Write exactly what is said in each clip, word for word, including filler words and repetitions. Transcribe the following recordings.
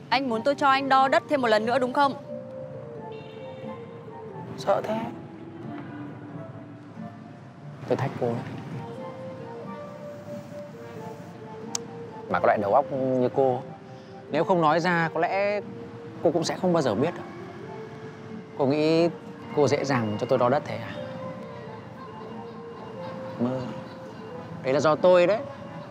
Anh muốn tôi cho anh đo đất thêm một lần nữa đúng không? Sợ thế. Tôi thách cô đấy. Mà có loại đầu óc như cô, nếu không nói ra có lẽ cô cũng sẽ không bao giờ biết đâu. Cô nghĩ cô dễ dàng cho tôi đo đất thế à? Mơ. Đấy là do tôi đấy.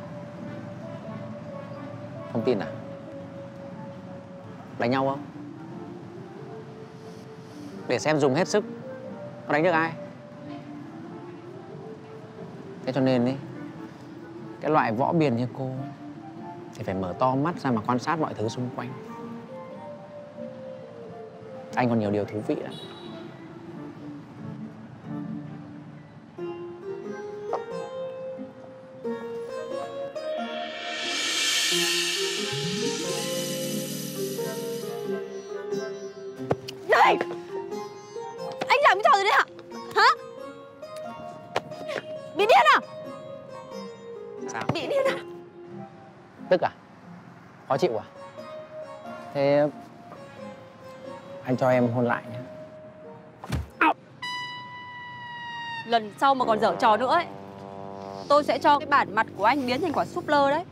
Không tin à? Đánh nhau không? Để xem dùng hết sức có đánh được ai. Thế cho nên ý, cái loại võ biền như cô thì phải mở to mắt ra mà quan sát mọi thứ xung quanh. Anh còn nhiều điều thú vị lắm. Này! Anh làm cái trò gì đấy hả? Hả? Bị điên à? Sao? Bị điên à? Tức à? Khó chịu à? Thế anh cho em hôn lại nhé. Lần sau mà còn dở trò nữa ấy, tôi sẽ cho cái bản mặt của anh biến thành quả súp lơ đấy.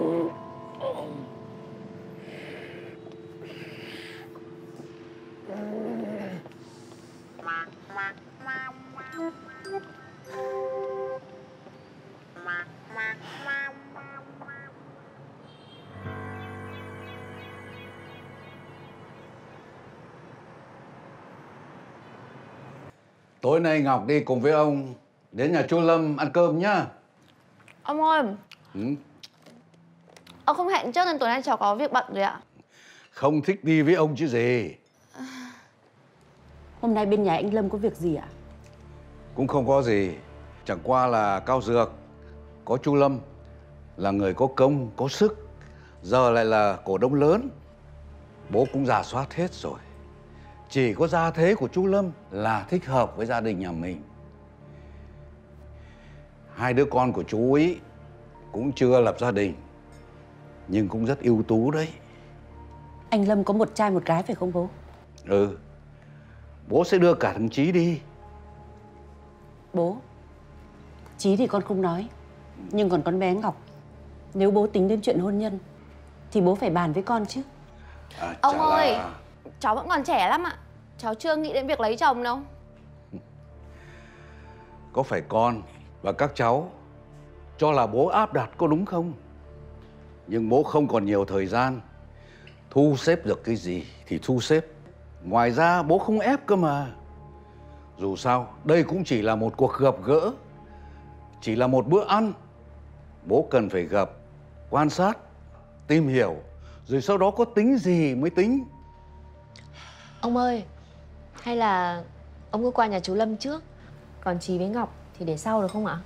Tối nay Ngọc đi cùng với ông đến nhà chú Lâm ăn cơm nhá. Ông ơi, Ừ? ông không hẹn trước nên tối nay cháu có việc bận rồi ạ. Không thích đi với ông chứ gì. Hôm nay bên nhà anh Lâm có việc gì ạ? Cũng không có gì. Chẳng qua là Cao Dược có chú Lâm là người có công, có sức, giờ lại là cổ đông lớn. Bố cũng rà soát hết rồi. Chỉ có gia thế của chú Lâm là thích hợp với gia đình nhà mình. Hai đứa con của chú ấy cũng chưa lập gia đình, nhưng cũng rất ưu tú đấy. Anh Lâm có một trai một gái phải không bố? Ừ. Bố sẽ đưa cả thằng Chí đi. Bố, Chí thì con không nói, nhưng còn con bé Ngọc, nếu bố tính đến chuyện hôn nhân thì bố phải bàn với con chứ. À, Ông ơi, là... cháu vẫn còn trẻ lắm ạ. Cháu chưa nghĩ đến việc lấy chồng đâu. Có phải con và các cháu cho là bố áp đặt có đúng không? Nhưng bố không còn nhiều thời gian. Thu xếp được cái gì thì thu xếp. Ngoài ra bố không ép cơ mà. Dù sao đây cũng chỉ là một cuộc gặp gỡ, chỉ là một bữa ăn. Bố cần phải gặp, quan sát, tìm hiểu, rồi sau đó có tính gì mới tính. Ông ơi, hay là ông cứ qua nhà chú Lâm trước, còn Chí với Ngọc thì để sau được không ạ?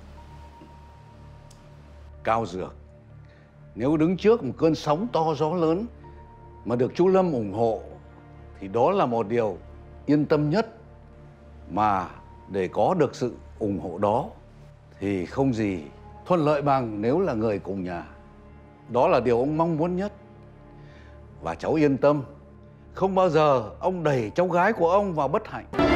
Cao Dược, nếu đứng trước một cơn sóng to gió lớn mà được chú Lâm ủng hộ thì đó là một điều yên tâm nhất. Mà để có được sự ủng hộ đó thì không gì thuận lợi bằng nếu là người cùng nhà. Đó là điều ông mong muốn nhất. Và cháu yên tâm, không bao giờ ông đẩy cháu gái của ông vào bất hạnh.